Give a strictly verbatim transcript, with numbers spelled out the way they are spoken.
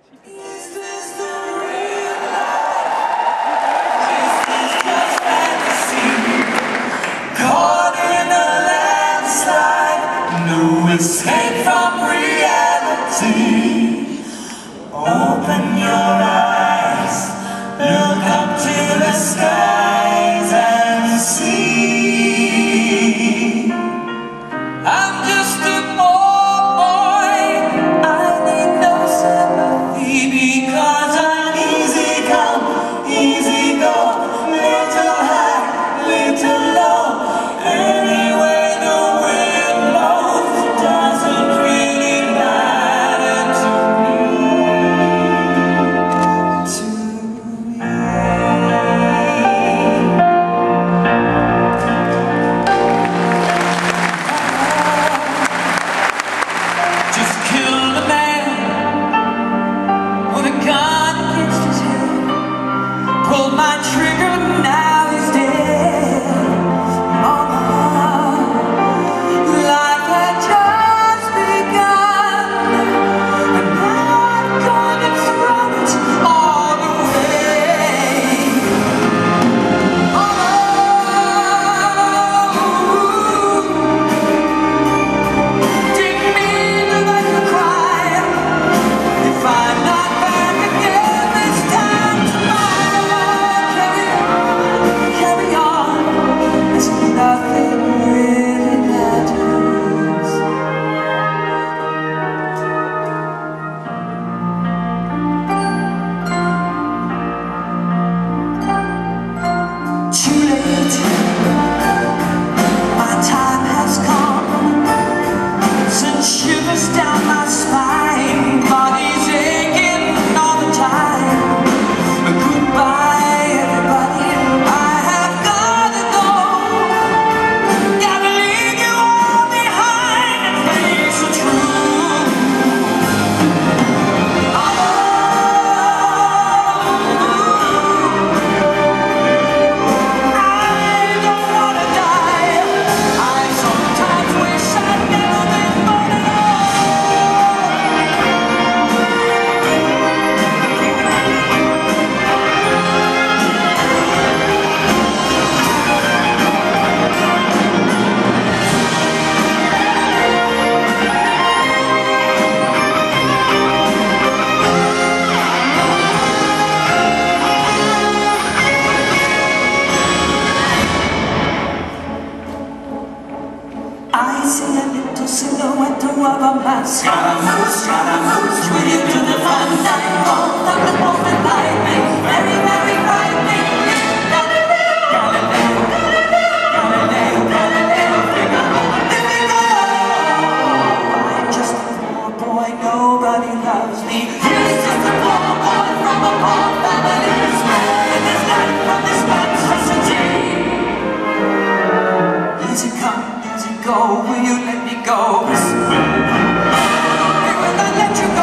Is this the real life? Is this just fantasy? Caught in a landslide, no escape from reality. Open your eyes, look up to the skies and see. I'm just a poor boy, I need no sympathy, because I'm easy come, easy go, little high, little low. Anyway the wind blows, doesn't really matter to me, to me. Just killed a man with a gun against his head. Pulled my trigger, now he's dead. Mama, life had just begun, and now I'm gonna throw it all away. Mama, didn't mean to make you cry. If I'm not back again this time tomorrow, carry on, carry on, as if nothing really matters. Too late, my time has come. Send shivers down my spine, body's aching all the time. Goodbye everybody, I have gotta go. Gotta leave you all behind and face the truth. Oh, I don't wanna die. I sometimes wish I'd never been born at all. I see a little silhouette of a man. Scaramouche, Scaramouche, will you do the fandango? Thunderbolt and lightning, very, very frightening. Galileo, Galileo, Galileo, Galileo, Figaro, Figaro. I'm just a poor boy, nobody loves me. He's just a poor boy from a poor family. Sparing his life from this monstrosity. Easy come, easy go, will you let me go? We will not let you go.